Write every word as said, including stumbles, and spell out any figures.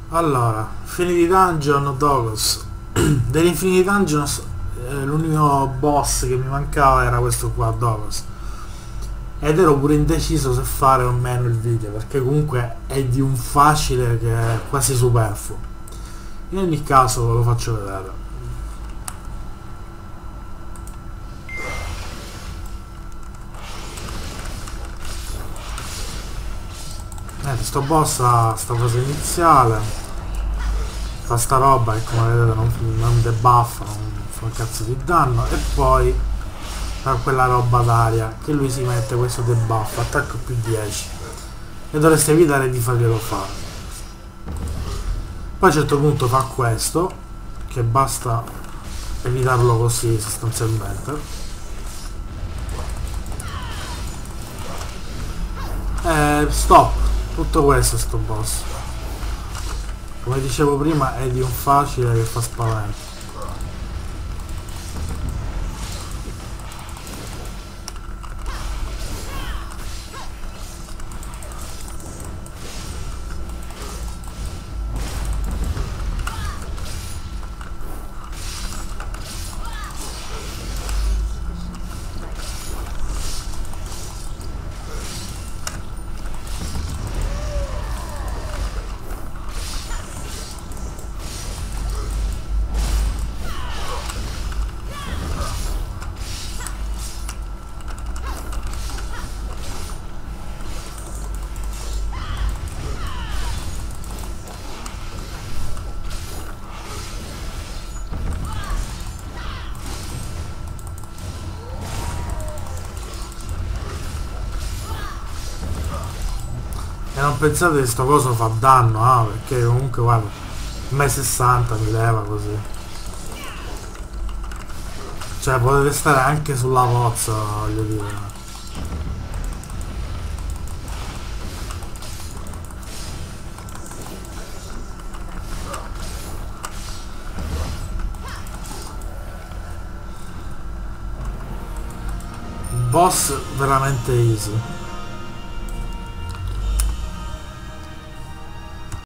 Allora, Infinity Dungeon Dogos. Dell'Infinity Dungeon eh, l'unico boss che mi mancava era questo qua, Dogos. Ed ero pure indeciso se fare o meno il video, perché comunque è di un facile che è quasi superfluo. In ogni caso ve lo faccio vedere. Eh, sto boss ha sta fase iniziale, fa sta roba che come vedete non, non debuffa, non fa un cazzo di danno, e poi fa quella roba d'aria che lui si mette questo debuff, attacco più dieci, e dovreste evitare di farglielo fare. Poi a un certo punto fa questo, che basta evitarlo così sostanzialmente. E stop, tutto questo sto boss. Come dicevo prima è di un facile che fa spavento. E non pensate che sto coso fa danno, ah, perché comunque guarda, a me sessanta mi leva così. Cioè potete stare anche sulla pozza, voglio dire. Boss veramente easy.